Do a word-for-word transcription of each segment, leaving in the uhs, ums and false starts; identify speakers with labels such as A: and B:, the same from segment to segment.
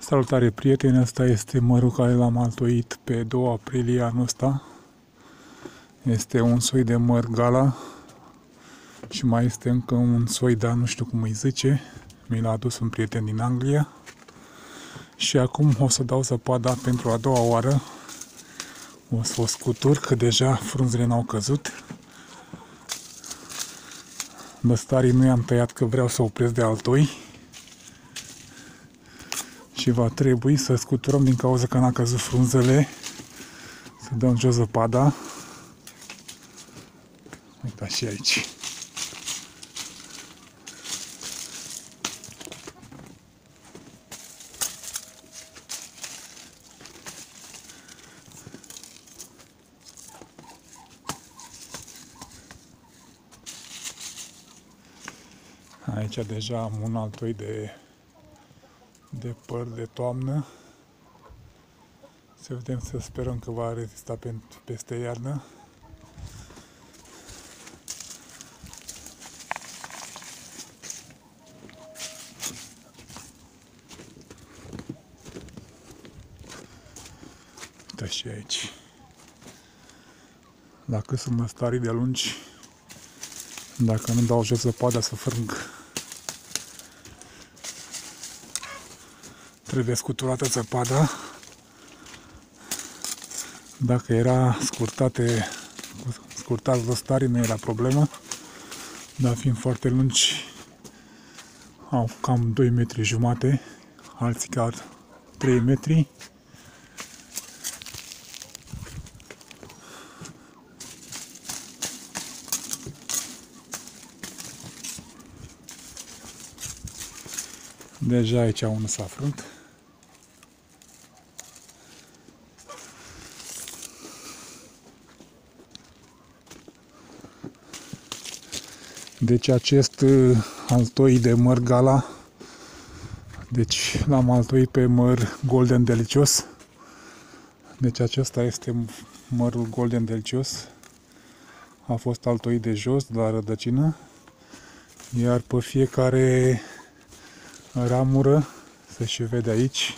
A: Salutare prieteni, asta este mărul care l-am altoit pe doi aprilie anul ăsta. Este un soi de măr gala și mai este încă un soi, dar nu știu cum îi zice. Mi l-a adus un prieten din Anglia. Și acum o să dau zăpada pentru a doua oară. O să o scutur, că deja frunzele n-au căzut. Băstarii nu i-am tăiat, că vreau să opresc de altoi. Și va trebui să scuturăm din cauza că n-a căzut frunzele. Să dăm jos zăpada. Uitați și aici. Aici deja am un altoi de, de păr de toamnă. Să vedem, să sperăm că va rezista peste iarnă. Uite și aici. Dacă sunt măstarii de lungi, dacă nu dau jos zăpada, să frâng. Trebuie scuturată zăpada. Dacă era scurtate, scurtați văstarii, nu era problemă. Dar fiind foarte lungi, au cam doi metri jumate, alții chiar trei metri. Deja aici unul s-a frânt. Deci acest altoi de măr gala, deci l-am altoit pe măr golden delicios. Deci acesta este mărul golden delicios. A fost altoit de jos, de la rădăcină. Iar pe fiecare ramură, se și vede aici,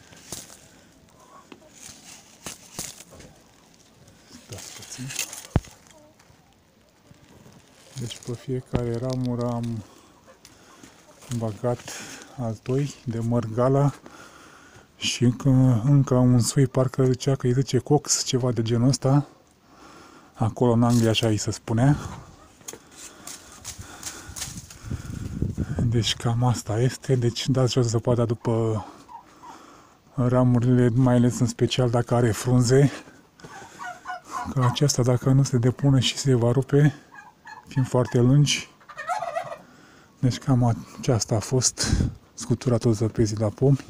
A: deci pe fiecare ramură am băgat altoi de măr gala și încă, încă un soi, parcă zicea că îi zice cox, ceva de genul ăsta. Acolo în Anglia așa îi se spunea. Deci cam asta este. Deci dați jos zăpada după ramurile, mai ales în special dacă are frunze. Că aceasta, dacă nu se depune, și se va rupe, fiind foarte lungi. Deci cam aceasta a fost scutura tot zăpezii la pomi.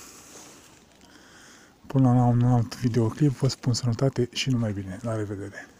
A: Până la un alt videoclip, vă spun sănătate și numai bine. La revedere!